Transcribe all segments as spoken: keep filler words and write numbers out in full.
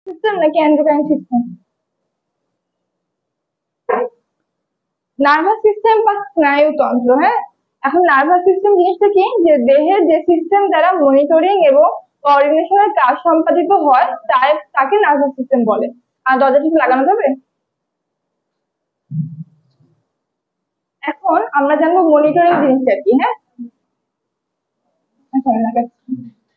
System নাকি endocrine system? Nervous system বা স্নায়ুতন্ত্র। হ্যাঁ, এখন নার্ভাস সিস্টেম জিনিসটা কি, যে দেহের যে সিস্টেম দ্বারা মনিটরিং এবং কোঅর্ডিনেশনের কাজ সম্পাদিত হয় তার তাকে নার্ভাস সিস্টেম বলে। আর দরজাটা কি লাগানো যাবে? এখন আমরা জানবো মনিটরিং জিনিসটা কি। হ্যাঁ, আচ্ছা লাগাচ্ছি।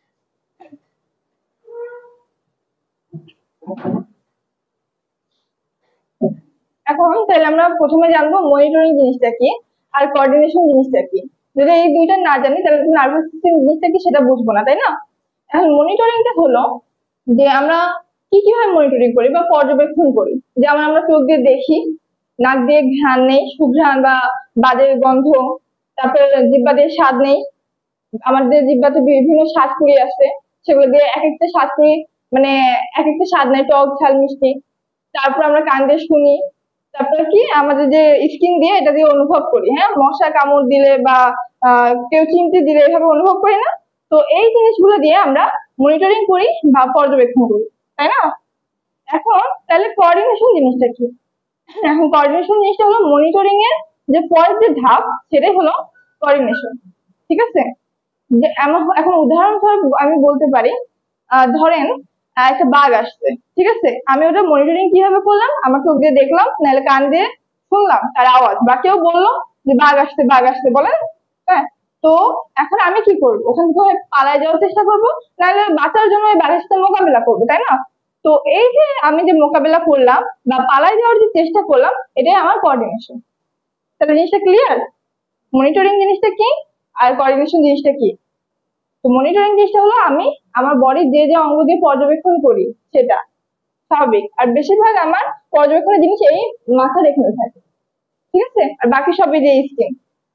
এখন তাহলে আমরা প্রথমে জানবো মনিটরিং জিনিসটা কি আর কোঅর্ডিনেশন জিনিসটা কি। যদি এই দুইটা না জানি তাহলে নার্ভাস সিস্টেম জিনিসটা কি সেটা বুঝবো না, তাই না? এখন মনিটরিংটা হলো যে আমরা কি কিভাবে মনিটরিং করি বা পর্যবেক্ষণ করি। যেমন আমরা চোখ দিয়ে দেখি, নাক দিয়ে ঘ্রাণ নেই, সুঘ্রাণ বা বাজে গন্ধ, তারপরে জিহ্বা দিয়ে স্বাদ নেই, আমাদের জিহ্বাতে বিভিন্ন স্বাদকুড়ি আছে, সেগুলো দিয়ে এক একটা স্বাদকুড়ি মানে এক একটা স্বাদ নেই, টক ঝাল মিষ্টি। তারপর আমরা কান দিয়ে শুনি, তারপরে কি আমাদের যে স্কিন দিয়ে এটা দিয়ে অনুভব করি। হ্যাঁ, মশা কামড় দিলে বা আহ, কেউ চিমটি দিলে এভাবে অনুভব করি না? তো এই জিনিসগুলো দিয়ে আমরা মনিটরিং করি বা পর্যবেক্ষণ করি, তাই না? এখন তাহলে কোঅর্ডিনেশন জিনিসটা কি? এখন কোঅর্ডিনেশন জিনিসটা হলো মনিটরিং এর যে পরের যে ধাপ সেটাই হলো কোঅর্ডিনেশন। ঠিক আছে? যে এমন- এখন উদাহরণস্বরূপ আমি বলতে পারি, আহ, ধরেন আহ, একটা বাঘ আসছে, ঠিক আছে, আমি ওটা মনিটরিং কিভাবে করলাম, আমার চোখ দিয়ে দেখলাম নাহলে কান দিয়ে শুনলাম তার আওয়াজ, বা কেউ বললো যে বাঘ আসছে বাঘ আসছে বলেন। হ্যাঁ, তো এখন আমি কি করবো, ওখান থেকে পালায় যাওয়ার চেষ্টা করবো, নাহলে বাঁচার জন্য ওই বাঘের সাথে মোকাবিলা করবো, তাই না? তো এই যে আমি যে মোকাবিলা করলাম বা পালায় যাওয়ার যে চেষ্টা করলাম, এটাই আমার কোঅর্ডিনেশন। তাহলে জিনিসটা ক্লিয়ার? মনিটরিং জিনিসটা কি আর কোঅর্ডিনেশন জিনিসটা কি? তো মনিটরিং জিনিসটা হলো আমি আমার বডির যে যে অঙ্গ দিয়ে পর্যবেক্ষণ করি সেটা স্বাভাবিক, আর বেশিরভাগ আমার পর্যবেক্ষণের জিনিস এই মাথার এখানে থাকে, ঠিক আছে, আর বাকি সবই যে স্কিন।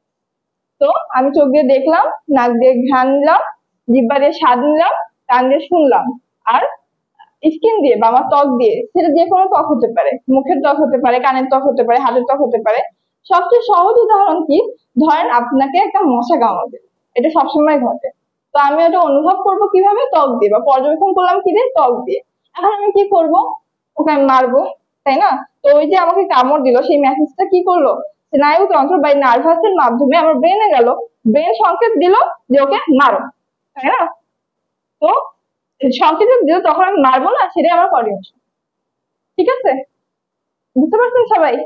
তো আমি চোখ দিয়ে দেখলাম, নাক দিয়ে ঘ্রাণ নিলাম, জিহ্বা দিয়ে স্বাদ নিলাম, কান দিয়ে শুনলাম, আর স্কিন দিয়ে বা আমার ত্বক দিয়ে, সেটা যে কোনো ত্বক হতে পারে, মুখের ত্বক হতে পারে, কানের ত্বক হতে পারে, হাতের ত্বক হতে পারে। সবচেয়ে সহজ উদাহরণ কি, ধরেন আপনাকে একটা মশা কামড়াবে, এটা সবসময় ঘটে। তো আমি ওটা অনুভব করবো কিভাবে, ত্বক দিয়ে, বা পর্যবেক্ষণ করলাম কি দিয়ে, ত্বক দিয়ে। এখন আমি কি করব, ওকে আমি মারবো, তাই না? তো ওই যে আমাকে কামড় দিল সেই মেসেজটা কি করলো, স্নায়ুতন্ত্র বা নার্ভাসের মাধ্যমে আমার ব্রেনে গেল, ব্রেন সংকেত দিল যে ওকে মারো, তাই না? তো সংকেত দিল, তখন আমি মারবো না, সেটাই আমার কোঅর্ডিনেশন। ঠিক আছে? বুঝতে পারছেন সবাই?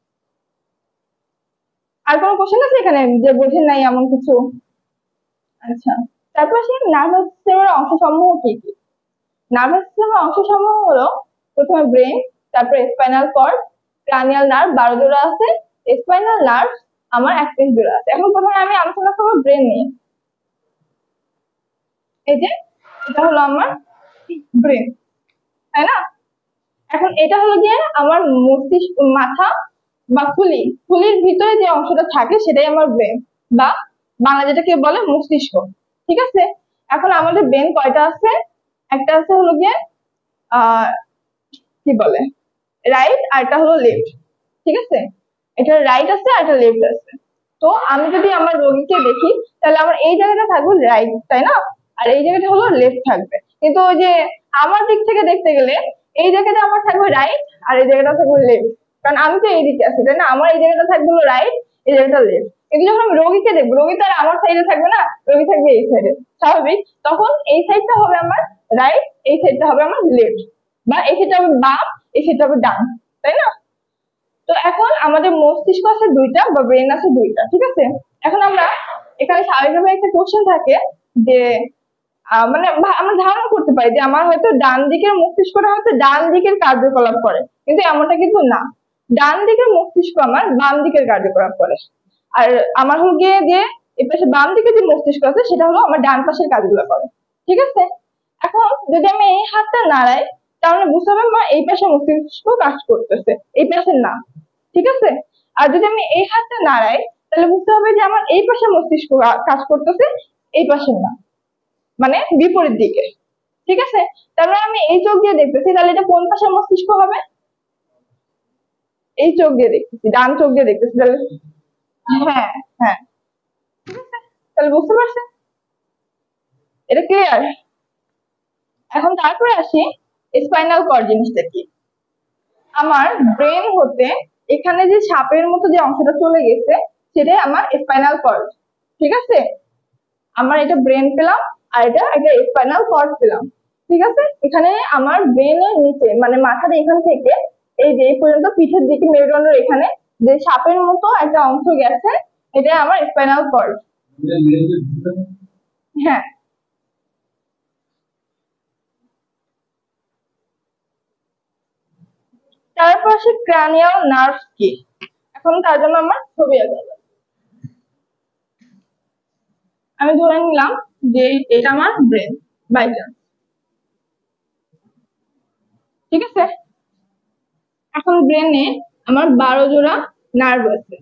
আর কোনো কোশ্চেন আছে এখানে যে বোঝেন নাই এমন কিছু? আচ্ছা, তারপর আসি নার্ভাস সিস্টেমের অংশ সমূহ কি কি। নার্ভাস সিস্টেমের অংশ সমূহ হলো প্রথমে ব্রেন, তারপরে স্পাইনাল কর্ড, ক্রানিয়াল নার্ভ বারো জোড়া আছে, স্পাইনাল নার্ভ আমার একত্রিশ জোড়া আছে। এখন প্রথমে আমি আলোচনা করবো ব্রেন নিয়ে। এই যে এটা হলো আমার ব্রেন, তাই না? এখন এটা হলো গিয়ে আমার মস্তিষ্ক, মাথা বা খুলি, খুলির ভিতরে যে অংশটা থাকে সেটাই আমার ব্রেন, বা বাংলা যেটাকে বলে মস্তিষ্ক। ঠিক আছে? এখন আমাদের ব্রেন কয়টা আছে? একটা আছে হলো গিয়ে আহ কি বলে রাইট, আর একটা হলো লেফট। ঠিক আছে? এটা রাইট আছে আর একটা লেফট আছে। তো আমি যদি আমার রোগীকে দেখি তাহলে আমার এই জায়গাটা থাকবে রাইট, তাই না? আর এই জায়গাটা হলো লেফট থাকবে। কিন্তু ওই যে আমার দিক থেকে দেখতে গেলে এই জায়গাটা আমার থাকবে রাইট আর এই জায়গাটা থাকবে লেফট, কারণ আমি তো এই দিকে আছি, তাই না? আমার এই জায়গাটা থাকবে হলো রাইট, এই জায়গাটা লেফট। কিন্তু যখন আমি রোগীকে দেখবো, রোগী তো আর আমার সাইডে থাকবে না, রোগী থাকবে এই সাইডে, স্বাভাবিক। তখন এই সাইডটা হবে আমার রাইট, এই সাইডটা হবে আমার লেফট, বা এই সাইডটা হবে বাম, এই সাইডটা হবে ডান, তাই না? তো এখন আমাদের মস্তিষ্ক আছে দুইটা বা ব্রেন আছে দুইটা, ঠিক আছে? এখন আমরা এখানে স্বাভাবিকভাবে একটা কোশ্চেন থাকে যে আহ, মানে ভা- আমরা ধারণা করতে পারি যে আমার হয়তো ডান দিকের মস্তিষ্কটা হয়তো ডান দিকের কার্যকলাপ করে, কিন্তু এমনটা কিন্তু না। ডান দিকের মস্তিষ্ক আমার বাম দিকের কার্যকলাপ করে, আর আমার হলো গিয়ে যে এই পাশে বাম দিকে যে মস্তিষ্ক আছে সেটা হলো আমার ডান পাশের কাজগুলো করে। ঠিক আছে? এখন যদি আমি এই হাতটা নাড়াই তাহলে বুঝতে হবে আমার এই পাশে মস্তিষ্ক কাজ করতেছে, এই পাশের না। ঠিক আছে? আর যদি আমি এই হাতটা নাড়াই তাহলে বুঝতে হবে যে আমার এই পাশে মস্তিষ্ক কা- কাজ করতেছে, এই পাশের না, মানে বিপরীত দিকে। ঠিক আছে? তারপরে আমি এই চোখ দিয়ে দেখতেছি, তাহলে এটা কোন পাশের মস্তিষ্ক হবে? এই চোখ দিয়ে দেখতেছি, ডান চোখ দিয়ে দেখতেছি, তাহলে হ্যাঁ, হ্যাঁ। ঠিক আছে? তাহলে বুঝতে পারছেন? এটা ক্লিয়ার? এখন তারপরে আসি স্পাইনাল কর্ড জিনিসটা কি? আমার ব্রেন হতে এখানে যে সাপের মতো যে অংশটা চলে গেছে সেটাই আমার স্পাইনাল কর্ড। ঠিক আছে, আমার এটা ব্রেন পেলাম আর এটা একটা স্পাইনাল কর্ড পেলাম। ঠিক আছে, এখানে আমার ব্রেনের নিচে মানে মাথার এখান থেকে এই যে এই পর্যন্ত পিঠের দিকে মেরুদণ্ডের এখানে যে সাপের মতো একটা অংশ গেছে এটা আমার স্পাইনাল কর্ড। হ্যাঁ, তারপর আসে ক্রানিয়াল নার্ভ কি। এখন তার জন্য আমার ছবি আঁকা যাবে। আমি ধরে নিলাম যে এটা আমার ব্রেন বাই চান্স। ঠিক আছে, এখন ব্রেনে আমার বারো জোড়া নার্ভ আছে।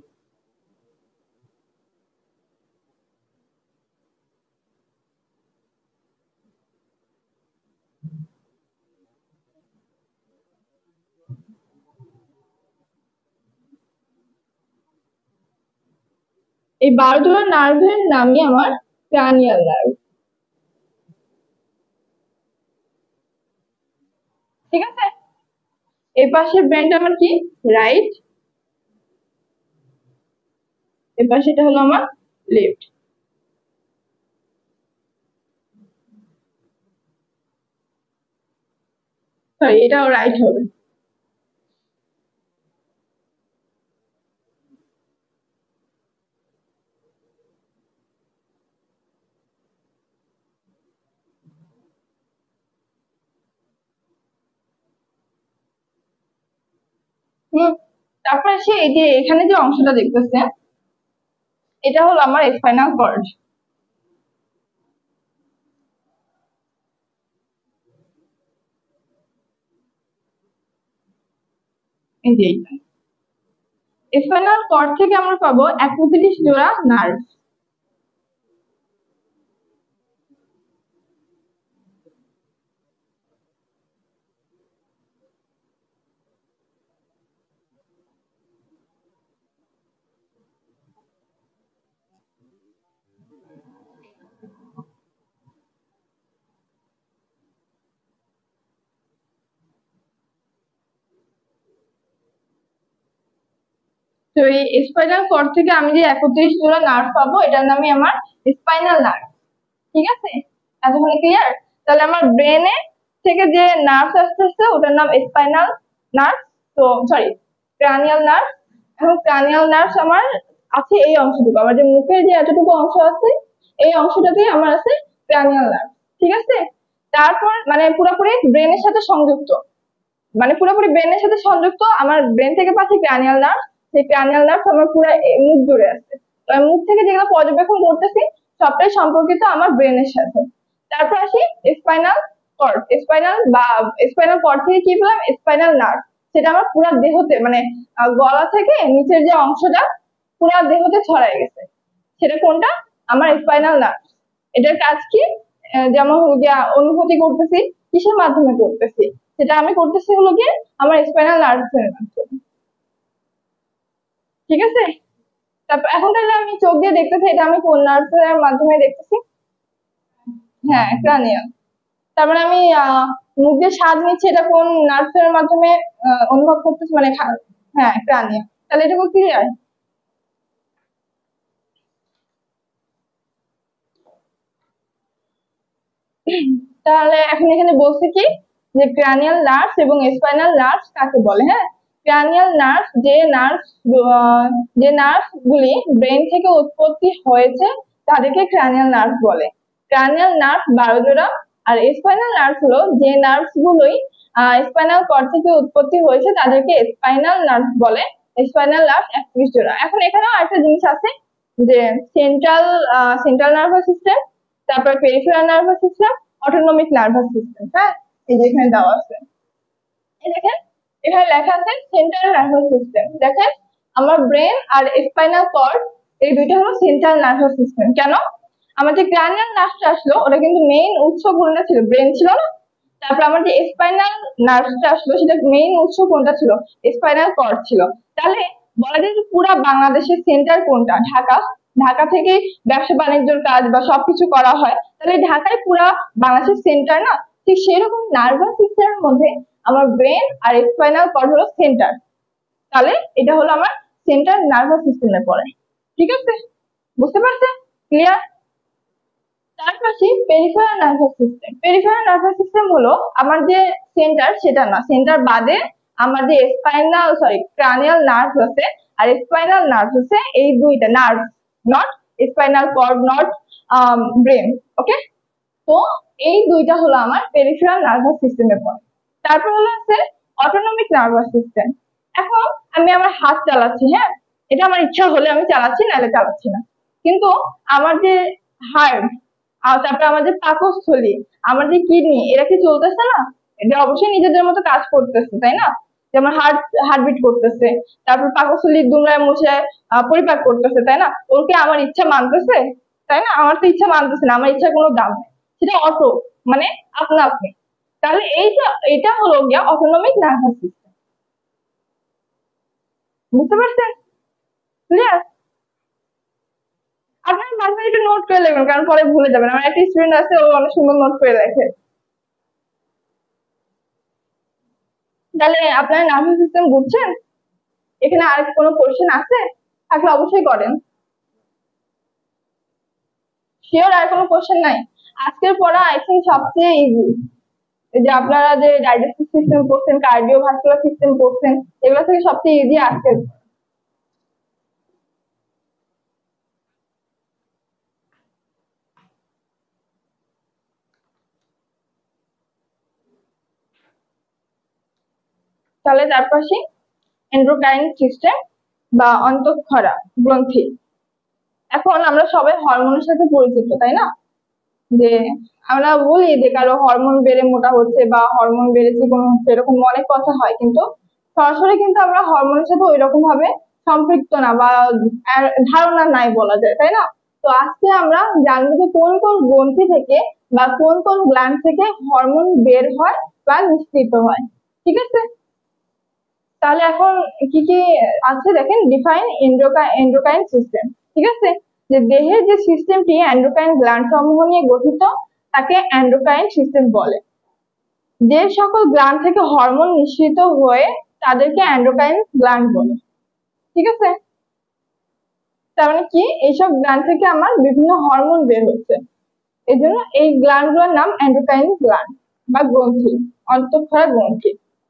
এই বারো জোড়া নার্ভের নামই আমার ক্রানিয়াল নার্ভ। ঠিক আছে, এই পাশের ব্রেনটা আমার কি রাইট, এই পাশে এটা হলো আমার লেফট। সরি, এটাও রাইট হবে। হুম, তারপরে সে এই যে এখানে যে অংশটা দেখতেছে এটা হলো আমার স্পাইনাল কর্ড। এই যে স্পাইনাল কর্ড থেকে আমরা পাবো একত্রিশ জোড়া নার্ভ। তো এই স্পাইনাল কর্ড থেকে আমি যে একত্রিশ জোড়া নার্ভ পাবো এটার নামই আমার স্পাইনাল নার্ভ। ঠিক আছে, এতক্ষণ ক্লিয়ার? তাহলে আমার ব্রেনে থেকে যে নার্ভ আসতেছে ওটার নাম স্পাইনাল নার্ভ, তো সরি ক্রানিয়াল নার্ভ। এখন ক্রানিয়াল নার্ভ আমার আছে এই অংশটুকু, আমার যে মুখের যে এতটুকু অংশ আছে এই অংশটাতেই আমার আছে ক্রানিয়াল নার্ভ। ঠিক আছে, তারপর মানে পুরোপুরি ব্রেনের সাথে সংযুক্ত, মানে পুরোপুরি ব্রেনের সাথে সংযুক্ত আমার ব্রেন থেকে পাচ্ছি ক্রানিয়াল নার্ভ। সেই ক্রানিয়াল নার্ভ আমার পুরো মুখ জুড়ে আছে। তো আমি মুখ থেকে যেগুলো পর্যবেক্ষণ করতেছি সবটাই সম্পর্কিত আমার ব্রেনের সাথে। তারপর আসি স্পাইনাল কর্ড। স্পাইনাল বা স্পাইনাল কর্ড থেকে কি পেলাম? Spinal nerve. সেটা আমার পুরো দেহতে মানে গলা থেকে নিচের যে অংশটা পুরো দেহতে ছড়াই গেছে। সেটা কোনটা? আমার স্পাইনাল নার্ভ। এটার কাজ কি? যেমন হলো গিয়া অনুভূতি করতেছি কিসের মাধ্যমে করতেছি, সেটা আমি করতেছি হলো গিয়ে আমার স্পাইনাল নার্ভের মাধ্যমে। ঠিক আছে, তারপর এখন তাহলে আমি চোখ দিয়ে দেখতেছি এটা আমি কোন নার্ভের মাধ্যমে দেখতেছি? হ্যাঁ, ক্রানিয়াল। তারপরে আমি মুখ দিয়ে স্বাদ নিচ্ছি এটা কোন নার্ভের মাধ্যমে অনুভব করতেছি? মানে হ্যাঁ, ক্রানিয়াল। তাহলে এটুকু ক্লিয়ার? তাহলে এখন এখানে বলছে কি যে ক্রানিয়াল নার্ভ এবং স্পাইনাল নার্ভ কাকে বলে? হ্যাঁ, ক্রানিয়াল নার্ভ যে নার্ভ যে নার্ভ গুলি ব্রেন থেকে উৎপত্তি হয়েছে তাদেরকে ক্রানিয়াল নার্ভ বলে। ক্রানিয়াল নার্ভ বারো জোড়া আর স্পাইনাল নার্ভ হলো যে নার্ভ গুলোই স্পাইনাল কর্ড থেকে উৎপত্তি হয়েছে তাদেরকে স্পাইনাল নার্ভ বলে। স্পাইনাল নার্ভ একত্রিশ জোড়া। এখন এখানেও আরেকটা জিনিস আছে যে সেন্ট্রাল সেন্ট্রাল নার্ভাস সিস্টেম, তারপর peripheral nervous system, autonomic nervous system. হ্যাঁ, এই যে এখানে দেওয়া আছে, এই দেখেন এখানে লেখা আছে সেন্ট্রাল নার্ভাস সিস্টেম। দেখেন আমার ব্রেন আর স্পাইনাল কর্ড এই দুইটা হলো সেন্ট্রাল নার্ভাস সিস্টেম। কেন? আমার যে ক্রানিয়াল নার্ভটা আসলো ওটা কিন্তু মেইন উৎস কোনটা ছিল? ব্রেন ছিল না? তারপর আমার যে স্পাইনাল নার্ভটা আসলো সেটা মেইন উৎস কোনটা ছিল? স্পাইনাল কর্ড ছিল। তাহলে বলা যায় যে পুরা বাংলাদেশের সেন্টার কোনটা? ঢাকা। ঢাকা থেকে ব্যবসা বাণিজ্যের কাজ বা সবকিছু করা হয়, তাহলে ঢাকায় পুরা বাংলাদেশের সেন্টার না? ঠিক সেরকম নার্ভাস সিস্টেমের মধ্যে আমার ব্রেন আর স্পাইনাল কর্ড হলো সেন্টার, তাহলে এটা হলো আমার সেন্ট্রাল নার্ভাস সিস্টেমে পড়ে। ঠিক আছে, বুঝতে পারছেন? ক্লিয়ার? তার পাশে peripheral nervous system. Peripheral nervous system হলো আমার যে সেন্টার সেটা না, সেন্টার বাদে আমার যে স্পাইনাল সরি ক্রানিয়াল নার্ভ আছে আর স্পাইনাল নার্ভ আছে, এই দুইটা nerve, not spinal cord, not brain. Okay, তো এই দুইটা হলো আমার পেরিফেরাল নার্ভাস সিস্টেমে পড়ে। তারপর হলো আছে অটোনমিক নার্ভাস সিস্টেম। এখন আমি আমার হাত চালাচ্ছি, হ্যাঁ, এটা আমার ইচ্ছা হলে আমি চালাচ্ছি, নাহলে চালাচ্ছি না। কিন্তু আমার যে হার্ট আর তারপরে আমার যে পাকস্থলী, আমার যে কিডনি, এরা কি চলতেছে না? এটা অবশ্যই নিজেদের মতো কাজ করতেছে, তাই না? যেমন হার্ট হার্টবিট করতেছে, তারপর পাকস্থলী দুমড়ায় মুছড়ায় আহ, পরিপাক করতেছে, তাই না? ওর কি আমার ইচ্ছা মানতেছে? তাই না? আমার তো ইচ্ছা মানতেছে না, আমার ইচ্ছার কোনো দাম নেই, সেটা অটো, মানে আপনা আপনি। তাহলে এইটা এটা হলো গিয়া অটোনমিক নার্ভাস সিস্টেম। বুঝতে পারছেন? ক্লিয়ার? আপনার মাঝে মাঝে একটু নোট করে নেবেন, কারণ পরে ভুলে যাবেন। আমার একটা স্টুডেন্ট আছে, ও অনেক সুন্দর নোট করে রাখে। তাহলে আপনার নার্ভাস সিস্টেম বুঝছেন? এখানে আর কোনো কোশ্চেন আছে? থাকলে অবশ্যই করেন। শিওর আর কোনো কোশ্চেন নাই? আজকের পড়া আই থিঙ্ক সবচেয়ে ইজি। এই যে আপনারা যে ডাইজেস্টিভ সিস্টেম পড়ছেন, কার্ডিওভাস্কুলার সিস্টেম পড়ছেন, এগুলো থেকে সবচেয়ে ইজি আজকের। তাহলে তার পাশে এন্ডোক্রাইন সিস্টেম বা অন্তঃক্ষরা গ্রন্থি। এখন আমরা সবাই হরমোনের সাথে পরিচিত, তাই না? যে আমরা বলি যে কারো হরমোন বেড়ে মোটা হচ্ছে বা হরমোন বেড়ে চিকন হচ্ছে, এরকম অনেক কথা হয়, কিন্তু সরাসরি কিন্তু আমরা হরমোনের সাথে ওই রকম ভাবে সম্পৃক্ত না বা ধারণা নাই বলা যায়, তাই না? তো আজকে আমরা জানবো যে কোন কোন গ্রন্থি থেকে বা কোন কোন গ্ল্যান্ড থেকে হরমোন বের হয় বা নিঃসৃত হয়। ঠিক আছে, তাহলে এখন কি কি আছে দেখেন। Define endocrine system. ঠিক আছে, যে দেহের যে সিস্টেমটি এন্ডোক্রাইন গ্ল্যান্ড সমূহ নিয়ে গঠিত, তাকে এন্ডোক্রাইন সিস্টেম বলে। যে সকল গ্ল্যান্ড থেকে হরমোন নিঃসৃত হয়ে তাদেরকে এন্ডোক্রাইন গ্ল্যান্ড বলে। ঠিক আছে, তার মানে কি এইসব গ্ল্যান্ড থেকে আমার বিভিন্ন হরমোন বের হচ্ছে, এই জন্য এই গ্ল্যান্ড গুলোর নাম এন্ডোক্রাইন গ্ল্যান্ড বা গ্রন্থি, অন্তঃক্ষরা গ্রন্থি।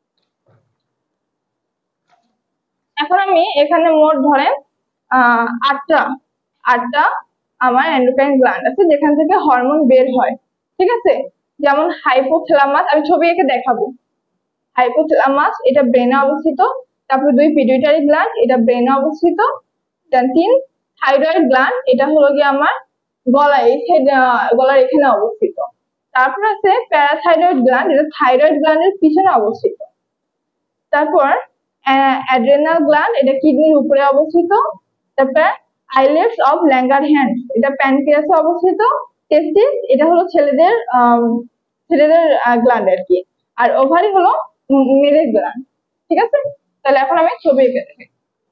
এখন আমি এখানে মোট ধরেন আহ আটটা আটটা আমার এন্ডোক্রাইন গ্ল্যান্ড আছে যেখান থেকে হরমোন বের হয়। ঠিক আছে, যেমন হাইপোথ্যালামাস, আমি ছবি এঁকে দেখাবো। হাইপোথ্যালামাস, এটা ব্রেনে অবস্থিত। তারপর দুই পিটুইটারি গ্ল্যান্ড, এটা ব্রেনে অবস্থিত। তিন থাইরয়েড গ্ল্যান্ড, এটা হলো গিয়ে আমার গলায়, গলার এখানে অবস্থিত। তারপর আছে প্যারাথাইরয়েড গ্ল্যান্ড, এটা থাইরয়েড গ্ল্যান্ডের পিছনে অবস্থিত। তারপর অ্যাড্রেনাল গ্ল্যান্ড, এটা কিডনির উপরে অবস্থিত। তারপর আইলেটস অফ ল্যাঙ্গারহ্যান্স, এটা প্যানক্রিয়াসে অবস্থিত। টেস্টিস, এটা হলো ছেলেদের ছেলেদের গ্ল্যান্ড আর কি। আর ওভারি হলো মেয়েদের গ্ল্যান্ড। ঠিক আছে, তাহলে এখন আমি ছবি এঁকে দেখি।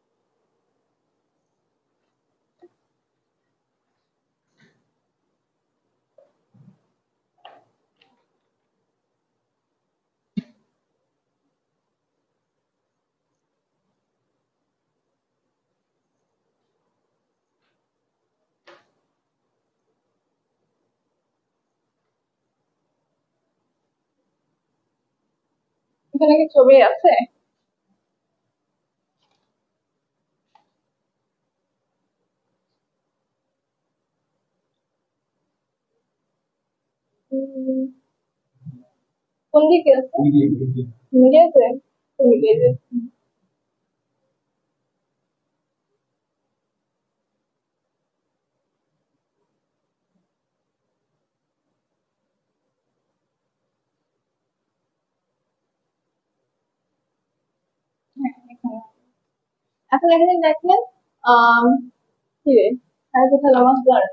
এখানে কি ছবি আছে? কোন দিকে আছে? মিডিয়াতে? কোন দিকে? হ্যাঁ, এখানে। এখন এখানে দেখেন আহ কি রে, হাইপোথ্যালামাস গ্ল্যান্ড।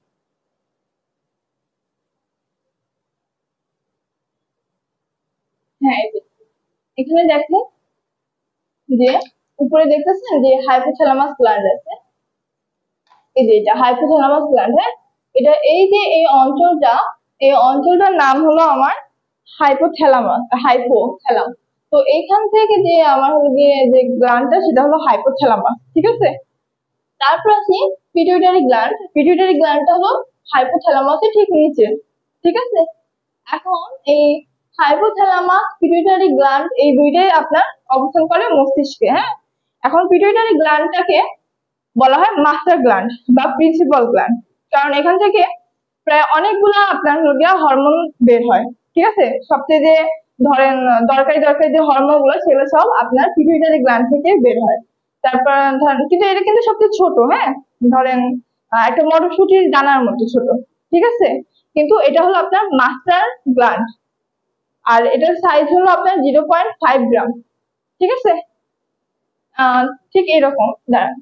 হ্যাঁ, এই যে এখানে দেখেন যে উপরে দেখতেছেন যে হাইপোথ্যালামাস গ্ল্যান্ড আছে, এই যে এটা হাইপোথ্যালামাস গ্ল্যান্ড। হ্যাঁ, এটা এই যে এই অঞ্চলটা, এই অঞ্চলটার নাম হলো আমার হাইপোথ্যালামাস হাইপোথ্যালাম। তো এইখান থেকে যে আমার হলো গিয়ে যে গ্ল্যান্ডটা সেটা হলো হাইপোথ্যালামাস, ঠিক আছে। তারপর আসি পিটুইটারি গ্ল্যান্ড। পিটুইটারি গ্ল্যান্ডটা হলো হাইপোথ্যালামাসের ঠিক নিচে, ঠিক আছে। এখন এই হাইপোথ্যালামাস পিটুইটারি গ্ল্যান্ড এই দুইটাই আপনার অবস্থান করে মস্তিষ্কে, হ্যাঁ। এখন পিটুইটারি গ্ল্যান্ডটাকে বলা হয় মাস্টার গ্ল্যান্ড বা প্রিন্সিপাল গ্ল্যান্ড, কারণ এখান থেকে প্রায় অনেকগুলো আপনার হরমোন বের হয়, ঠিক আছে। সবচেয়ে যে ধরেন দরকারি দরকারি যে হরমোন গুলো সেগুলো সব আপনার পিটুইটারি গ্ল্যান্ড থেকে বের হয়। তারপর ধরেন কিন্তু এটা কিন্তু সবচেয়ে ছোট, হ্যাঁ। ধরেন একটা মটরশুটির দানার মতো ছোট, ঠিক আছে। কিন্তু এটা হলো আপনার মাস্টার গ্ল্যান্ড, আর এটার সাইজ হলো আপনার জিরো পয়েন্ট ফাইভ গ্রাম, ঠিক আছে। আহ ঠিক এরকম দাঁড়ান,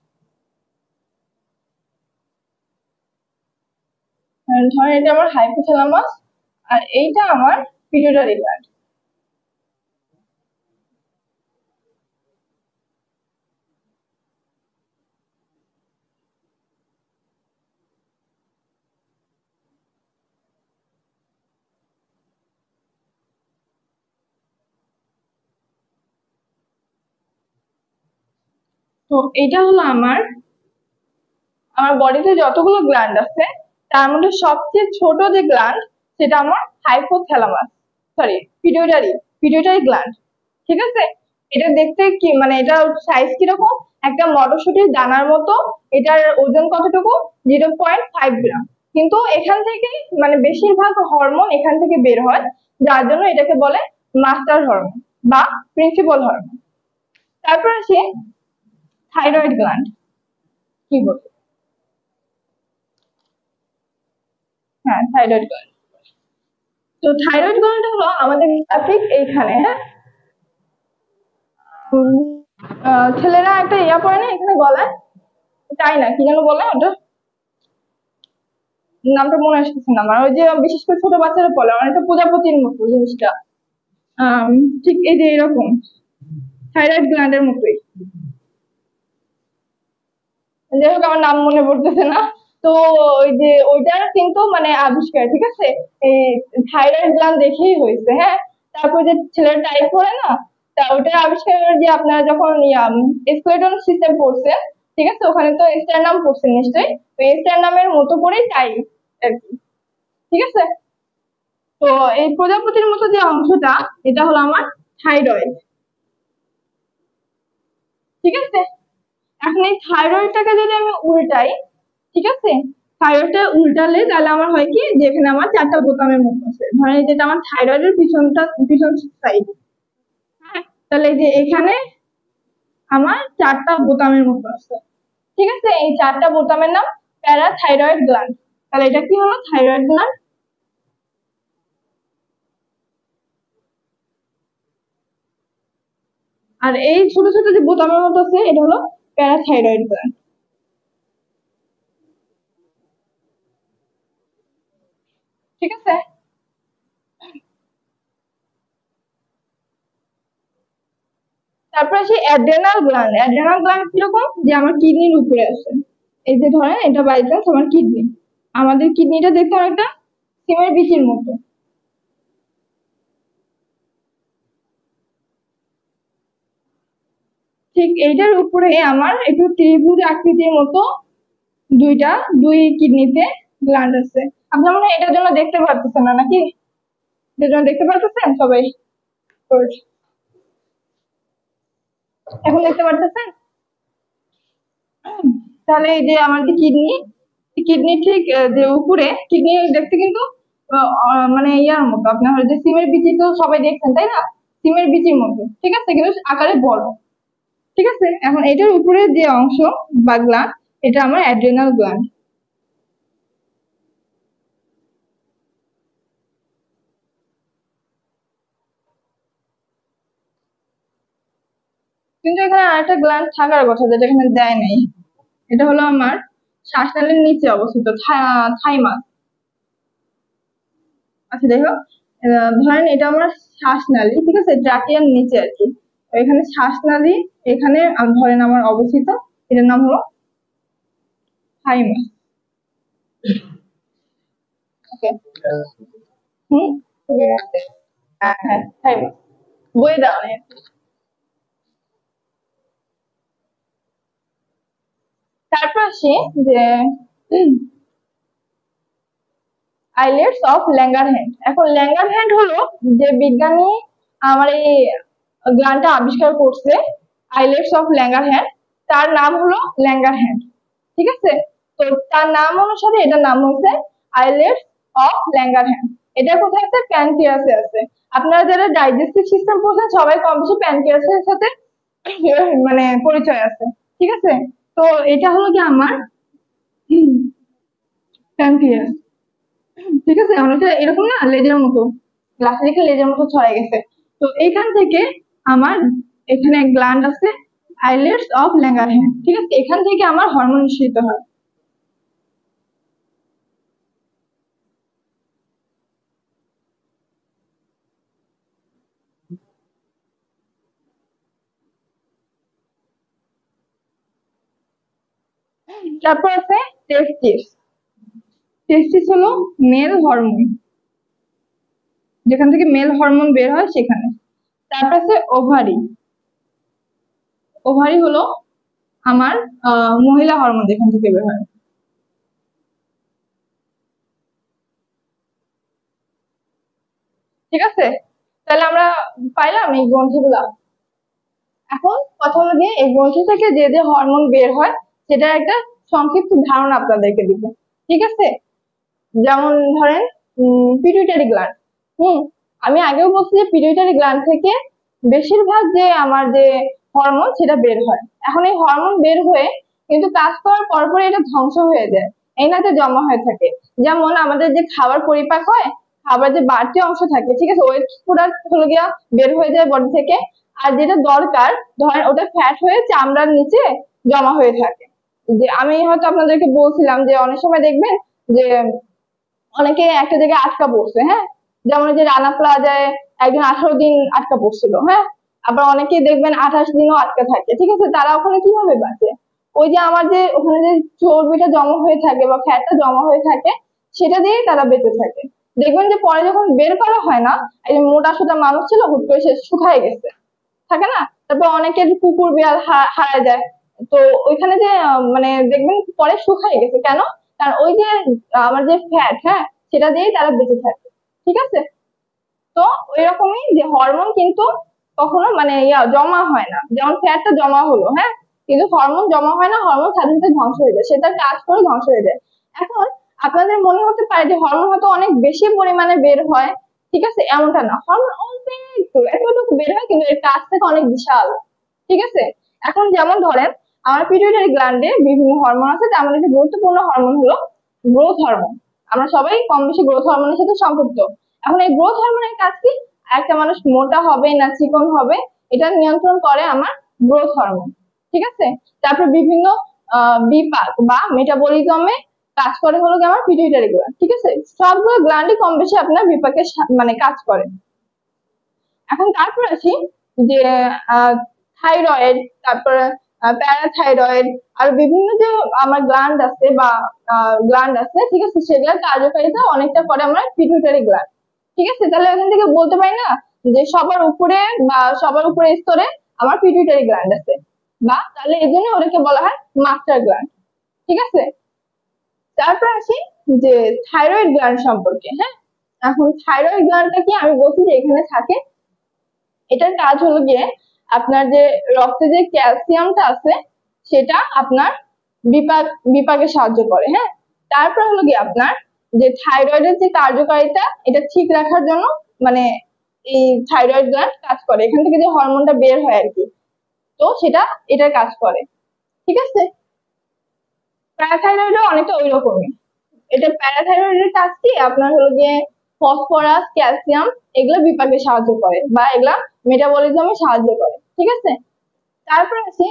ধরেন এটা আমার হাইপোথ্যালামাস আর এইটা আমার পিটুইটারি গ্ল্যান্ড। তো এটা হলো আমার আমার বডিতে যতগুলো গ্ল্যান্ড আছে তার মধ্যে সবচেয়ে ছোট যে গ্ল্যান্ড সেটা আমার hypothalamus, sorry pituitary pituitary gland, ঠিক আছে। এটা দেখতে কি মানে এটা সাইজ কিরকম, একটা মটরশুটির দানার মতো। এটার ওজন কতটুকু, জিরো পয়েন্ট ফাইভ গ্রাম। কিন্তু এখান থেকে মানে বেশিরভাগ হরমোন এখান থেকে বের হয়, যার জন্য এটাকে বলে মাস্টার হরমোন বা প্রিন্সিপাল হরমোন। তারপর আসে থাইরয়েড গ্ল্যান্ড, কি বলবো, হ্যাঁ থাইরয়েড গ্ল্যান্ড। তো থাইরয়েড গ্ল্যান্ড হলো আমাদের ঠিক এইখানে, হ্যাঁ। উম, আহ, ছেলেরা একটা ইয়া পরে না এখানে গলায়, তাই না কি যেন বলে ওটা, নামটা মনে আসতেছে না আমার। ওই যে বিশেষ করে ছোট বাচ্চারা বলে অনেকটা প্রজাপতির মতো জিনিসটা, আম, ঠিক এই যে এরকম থাইরয়েড গ্ল্যান্ডের মতোই। যাই হোক আমার নাম মনে পড়তেছে না। তো ওই যে ওইটার কিন্তু মানে আবিষ্কার, ঠিক আছে, এই থাইরয়েড গ্ল্যান্ড দেখেই হয়েছে, হ্যাঁ। তারপর যে ছেলেরা টাইপ করে না, তা ওটার আবিষ্কার যে আপনারা যখন স্কেলেটন সিস্টেম পড়ছে, ঠিক আছে, ওখানে তো স্টারনাম পড়ছেন নিশ্চয়ই। তো স্টারনামের মতো করেই টাই আর কি, ঠিক আছে। তো এই প্রজাপতির মতো যে অংশটা এটা হলো আমার থাইরয়েড, ঠিক আছে। এখন এই থাইরয়েডটাকে যদি আমি উল্টাই, ঠিক আছে, থাইরয়েডটা উল্টালে তাহলে আমার হয় কি যে এখানে আমার চারটা বোতামের মতো আছে। ধরেন যেটা আমার থাইরয়েডের পিছনটা পিছন সাইড, হ্যাঁ। তাহলে এই যে এখানে আমার চারটা বোতামের মতো আছে, ঠিক আছে। এই চারটা বোতামের নাম প্যারাথাইরয়েড গ্ল্যান্ড। তাহলে এটা কি হলো, থাইরয়েড গ্ল্যান্ড। আর এই ছোট ছোট যে বোতামের মতো আছে এটা হলো প্যারাথাইরয়েড গ্ল্যান্ড, ঠিক আছে। তারপর আসি অ্যাড্রেনাল গ্ল্যান্ড। অ্যাড্রেনাল গ্ল্যান্ড কিরকম, যে আমার কিডনির উপরে আছে। এই যে ধরেন এটা বাই চান্স আমার কিডনি, আমাদের কিডনিটা দেখতে অনেকটা সিমের বিচির মতো, ঠিক এইটার উপরে আমার একটু ত্রিভুজ আকৃতির মতো দুইটা দুই কিডনিতে গ্ল্যান্ড আছে। আপনার মনে হয় এটার জন্য দেখতে পারতেছেন না নাকি, এটার জন্য দেখতে পারতেছেন সবাই? Good. এখন দেখতে পারতেছেন? তাহলে এই যে আমার যে কিডনি, কিডনি ঠিক আহ, যে উপরে কিডনি দেখতে কিন্তু আহ, আহ, মানে ইয়ার মতো আপনার যে সিমের বিচি তো সবাই দেখছেন তাই না, সিমের বিচির মতো, ঠিক আছে, কিন্তু আকারে বড়, ঠিক আছে। এখন এটার উপরে যে অংশ বা গ্ল্যান্ড এটা আমার অ্যাড্রেনাল গ্ল্যান্ড। কিন্তু এখানে আরেকটা গ্ল্যান্ড থাকার কথা যেটা এখানে দেয় নাই, এটা হলো আমার শ্বাসনালীর নিচে অবস্থিত থাইমাস। আচ্ছা দেখো, আহ, ধরেন এটা আমার শ্বাসনালী, ঠিক আছে, ট্রাকিয়ার নিচে আর কি। তো এখানে শ্বাসনালী, এখানে আম- ধরেন আমার অবস্থিত, এটার নাম হলো থাইমাস। ওকে, হুম। হ্যাঁ হ্যাঁ হ্যাঁ বই দাও না। তারপর আসি যে আইলেটস অফ ল্যাঙ্গারহ্যান্ড। এখন ল্যাঙ্গারহ্যান্ড হলো যে বিজ্ঞানী আমার এই গ্ল্যান্ডটা আবিষ্কার করছে, আইলেটস অফ ল্যাঙ্গারহ্যান্ড, তার নাম হলো ল্যাঙ্গারহ্যান্ড। ঠিক আছে, তো তার নাম অনুসারে এটার নাম হচ্ছে আইলেটস অফ ল্যাঙ্গারহ্যান্ড। এটা কোথায় আছে? প্যানক্রিয়াসে আছে। আপনারা যারা ডাইজেস্টিভ সিস্টেম পড়ছেন সবাই কম বেশি প্যানক্রিয়াসের সাথে মানে পরিচয় আছে। ঠিক আছে, তো এটা হলো কি আমার প্যানক্রিয়াস। ঠিক আছে, অনেকটা এরকম না লেজের মতো, গ্লাসে রেখে লেজের মতো ছড়াই গেছে। তো এইখান থেকে আমার এখানে গ্ল্যান্ড আছে আইলেটস অফ ল্যাঙ্গারহ্যান্ড। ঠিক আছে, এখান থেকে আমার হরমোন নিঃসৃত হয়। তারপর আছে টেস্টিস। টেস্টিস হলো মেল হরমোন, যেখান থেকে মেল হরমোন বের হয় সেখানে। তারপর আছে ওভারি। ওভারি হলো আমার মহিলা হরমোন, যেখান থেকে বের হয়। ঠিক আছে, তাহলে আমরা পাইলাম এই গ্রন্থিগুলা। এখন কথা হলো গিয়ে এই গ্রন্থি থেকে যে যে হরমোন বের হয় সেটার একটা সংক্ষিপ্ত ধারণা আপনাদেরকে দিব। ঠিক আছে, যেমন ধরেন পিটুইটারি গ্ল্যান্ড। হুম, আমি আগেও বলছি যে পিটুইটারি গ্ল্যান্ড থেকে বেশিরভাগ যে আমার যে হরমোন সেটা বের হয়। এখন এই হরমোন বের হয়ে কিন্তু কাজ করার পরপর এটা ধ্বংস হয়ে যায়, এনাতে জমা হয়ে থাকে। যেমন আমাদের যে খাবার পরিপাক হয়, খাবার যে বাড়তি অংশ থাকে, ঠিক আছে, ওয়েস্ট প্রোডাক্ট হলো গিয়া বের হয়ে যায় বডি থেকে। আর যেটা দরকার, ধরেন ওটা ফ্যাট হয়ে চামড়ার নিচে জমা হয়ে থাকে। যে আমি হয়তো আপনাদেরকে বলছিলাম যে অনেক সময় দেখবেন যে অনেকে একটা জায়গায় আটকা পড়ছে, হ্যাঁ, যেমন যে রানা প্লাজায় একজন আঠারো দিন আটকা পড়ছিল, হ্যাঁ, আবার অনেকে দেখবেন আঠাশ দিনও আটকা থাকে। ঠিক আছে, তারা ওখানে কিভাবে বাঁচে? ওই যে আমার যে ওখানে যে চর্বিটা জমা হয়ে থাকে বা ফ্যাটটা জমা হয়ে থাকে সেটা দিয়েই তারা বেঁচে থাকে। দেখবেন যে পরে যখন বের করা হয় না, এই মোটা সোটা মানুষ ছিল হুট করে সে শুকায় গেছে, থাকে না? তারপর অনেকের কুকুর বিড়াল হারায় যায়। তো ওইখানে যে মানে দেখবেন পরে শুকায় গেছে কেন? কারণ ওই যে আমার যে ফ্যাট, হ্যাঁ, সেটা দিয়েই তারা বেঁচে থাকে। ঠিক আছে, তো ওই রকমই যে হরমোন কিন্তু কখনো মানে ইয়া জমা হয় না, যেমন ফ্যাটটা জমা হলো, হ্যাঁ, কিন্তু হরমোন জমা হয় না, হরমোন সাথে সাথে ধ্বংস হয়ে যায়, সেটা কাজ করে ধ্বংস হয়ে যায়। এখন আপনাদের মনে হতে পারে যে হরমোন হয়তো অনেক বেশি পরিমাণে বের হয়, ঠিক আছে, এমনটা না, হরমোন অল্প একটু এতটুকু বের হয় কিন্তু এর কাজ থেকে অনেক বিশাল। ঠিক আছে, এখন যেমন ধরেন আমার পিটুইটারি গ্ল্যান্ডে বিভিন্ন হরমোন আছে, তার মধ্যে একটি গুরুত্বপূর্ণ হরমোন হলো গ্রোথ হরমোন। আমরা সবাই কম বেশি গ্রোথ হরমোনের সাথে সম্পৃক্ত। এখন এই গ্রোথ হরমোনের কাজ কি? একটা মানুষ মোটা হবে না চিকন হবে এটা নিয়ন্ত্রণ করে আমার গ্রোথ হরমোন। ঠিক আছে, তারপর বিভিন্ন বিপাক বা মেটাবলিজমে কাজ করে হলো আমার পিটুইটারি গ্ল্যান্ড। ঠিক আছে, সবগুলো গ্ল্যান্ডই কম বেশি আপনার বিপাকের মানে কাজ করে। এখন তারপর আসি যে থাইরয়েড, তারপরে প্যারাথাইরয়েড, আর বিভিন্ন যে আমার গ্ল্যান্ড আছে বা গ্ল্যান্ড আছে, ঠিক আছে, সেগুলোর কার্যকারিতা অনেকটা করে আমার পিটুইটারি গ্ল্যান্ড। ঠিক আছে, তাহলে এখান থেকে বলতে পারি না যে সবার উপরে বা সবার উপরে স্তরে আমার পিটুইটারি গ্ল্যান্ড আছে, বা তাহলে এই জন্য ওটাকে বলা হয় মাস্টার গ্ল্যান্ড। ঠিক আছে, তারপর আসি যে থাইরয়েড গ্ল্যান্ড সম্পর্কে। হ্যাঁ, এখন থাইরয়েড গ্ল্যান্ডটা কি আমি বলছি যে এখানে থাকে, এটার কাজ হলো গিয়ে আপনার যে রক্তে যে ক্যালসিয়ামটা আছে সেটা আপনার বিপাক বিপাকে সাহায্য করে। হ্যাঁ, তারপর হলো গিয়ে আপনার যে থাইরয়েডের যে কার্যকারিতা এটা ঠিক রাখার জন্য মানে এই থাইরয়েড গ্ল্যান্ড কাজ করে, এখান থেকে যে হরমোনটা বের হয় আর কি, তো সেটা এটার কাজ করে। ঠিক আছে, প্যারাথাইরয়েডও অনেকটা ওই রকমই। এটা প্যারাথাইরয়েডের কাজ কি আপনার হলো গিয়ে ফসফরাস, ক্যালসিয়াম এগুলো বিপাকে সাহায্য করে বা এগুলা মেটাবলিজমে সাহায্য করে। ঠিক আছে, তারপর আসি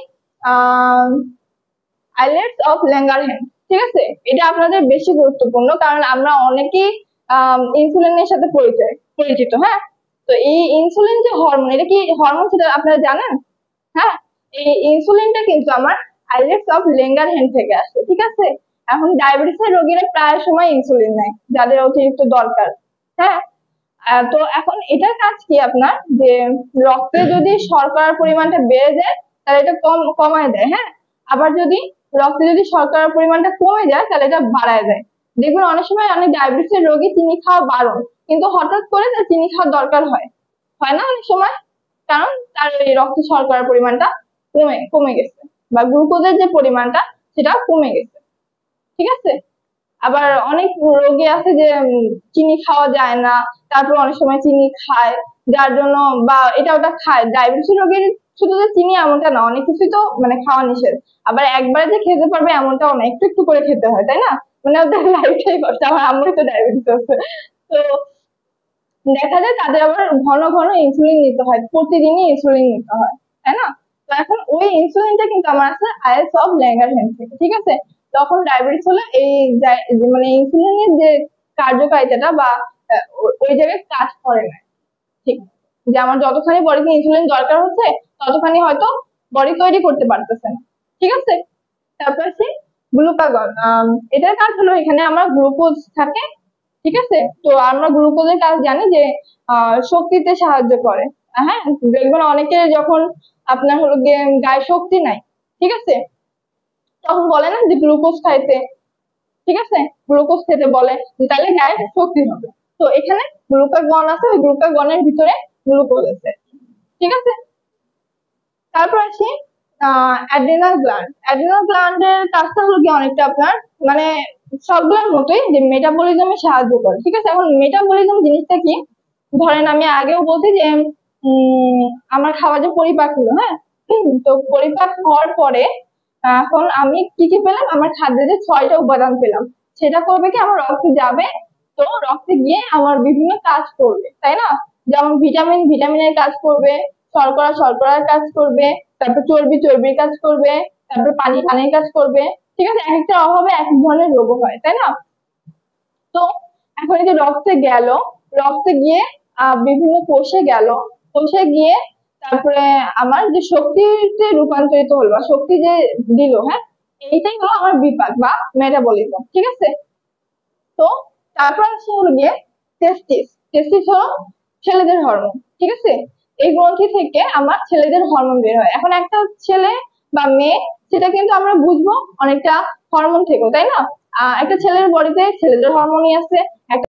আইলেটস অফ ল্যাঙ্গারহ্যান্ড। ঠিক আছে, এটা আপনাদের বেশি গুরুত্বপূর্ণ কারণ আমরা অনেকেই ইনসুলিনের সাথে পরিচয় পরিচিত। হ্যাঁ, তো এই ইনসুলিন যে হরমোন, এটা কি হরমোন সেটা আপনারা জানেন? হ্যাঁ, এই ইনসুলিনটা কিন্তু আমার আইলেটস অফ ল্যাঙ্গারহ্যান্ড থেকে আসে। ঠিক আছে, এখন ডায়াবেটিসের রোগীরা প্রায় সময় ইনসুলিন নেয় যাদের অতিরিক্ত দরকার। হ্যাঁ, আহ, তো এখন এটার কাজ কি আপনার, যে রক্তে যদি শর্করার পরিমাণটা বেড়ে যায় তাহলে এটা কম কমায় দেয়, হ্যাঁ। আবার যদি রক্তে যদি শর্করার পরিমাণটা কমে যায় তাহলে এটা বাড়ায় দেয়। দেখবেন অনেক সময় অনেক ডায়াবেটিসের রোগী চিনি খাওয়া বারণ, কিন্তু হঠাৎ করে তার চিনি খাওয়ার দরকার হয়, হয় না অনেক সময়, কারণ তার এই রক্তে শর্করার পরিমাণটা কমে কমে গেছে, বা গ্লুকোজের যে পরিমাণটা সেটা কমে গেছে, ঠিক আছে। আবার অনেক রোগী আছে যে উম, চিনি খাওয়া যায় না, তারপর অনেক সময় চিনি খায়, যার জন্য বা এটা ওটা খায়। ডায়াবেটিস রোগীর শুধু যে চিনি এমনটা না, অনেক কিছুই তো মানে খাওয়া নিষেধ। আবার একবারে যে খেতে পারবে এমনটাও না, একটু একটু করে খেতে হয়, তাই না? মানে ওদের লাইফটাই কষ্ট। আমার আম্মুর তো ডায়াবেটিস আছে, তো দেখা যায় তাদের আবার ঘন ঘন ইনসুলিন নিতে হয়, প্রতিদিনই ইনসুলিন নিতে হয়, তাই না? তো এখন ওই ইনসুলিনটা কিন্তু আমার আছে আইএস অফ ল্যাঙ্গারহ্যান্স থেকে, ঠিক আছে। তখন ডায়াবেটিস হলে এই জায়- যে মানে ইনসুলিনের যে কার্যকারিতাটা বা আহ, ও- ওই জায়গায় কাজ করে না, ঠিক, যে আমার যতখানি বডিতে ইনসুলিন দরকার হচ্ছে ততখানি হয়তো বডি তৈরি করতে পারতেছে না, ঠিক আছে। তারপর আছে গ্লুকাগন। আম, এটার কাজ হলো এখানে আমার গ্লুকোজ থাকে, ঠিক আছে। তো আমরা গ্লুকোজের কাজ জানি যে আহ, শক্তিতে সাহায্য করে, হ্যাঁ। দেখবেন অনেকে যখন আপনার হলো গিয়ে গায়ে শক্তি নাই, ঠিক আছে, তখন বলে না যে গ্লুকোজ খাইতে, ঠিক আছে, গ্লুকোজ খেতে বলে, যে তাহলে গায়ে শক্তি হবে। তো এখানে গ্লুকাগন আছে, ওই গ্লুকাগনের ভিতরে গ্লুকোজ আছে, ঠিক আছে। তারপর আসি অ্যাড্রিনাল গ্ল্যান্ড। অ্যাড্রিনাল গ্ল্যান্ডের কাজটা হলো কি অনেকটা আপনার মানে সবগুলোর মতোই, যে মেটাবলিজমে সাহায্য করে, ঠিক আছে। এখন মেটাবলিজম জিনিসটা কি, ধরেন আমি আগেও বলছি যে উম, আমার খাওয়া যে পরিপাক হলো, হ্যাঁ। তো পরিপাক হওয়ার পরে আহ, এখন আমি কি কি পেলাম, আমার খাদ্যে যে ছয়টা উপাদান পেলাম, সেটা করবে কি আমার রক্তে যাবে, তো রক্তে গিয়ে আমার বিভিন্ন কাজ করবে, তাই না? যেমন ভিটামিন ভিটামিনের কাজ করবে, শর্করা শর্করার কাজ করবে, তারপর চর্বি চর্বির কাজ করবে, তারপর পানি পানির কাজ করবে, ঠিক আছে। এক একটা অভাবে এক এক ধরনের রোগ হয়, তাই না? তো এখন এই যে রক্তে গেল, রক্তে গিয়ে আহ, বিভিন্ন কোষে গেল, কোষে গিয়ে তারপরে আমার যে শক্তিতে রূপান্তরিত হলো বা শক্তি যে দিল, হ্যাঁ, এইটাই হলো আমার বিপাক বা মেটাবলিজম, ঠিক আছে। তো তারপর আসে হলো গিয়ে টেস্টিস। টেস্টিস হলো ছেলেদের হরমোন, ঠিক আছে। এই গ্রন্থি থেকে আমার ছেলেদের হরমোন বের হয়। এখন একটা ছেলে বা মেয়ে সেটা কিন্তু আমরা বুঝবো অনেকটা হরমোন থেকে, তাই না? আহ একটা ছেলের বডিতে ছেলেদের হরমোনই আছে, একটা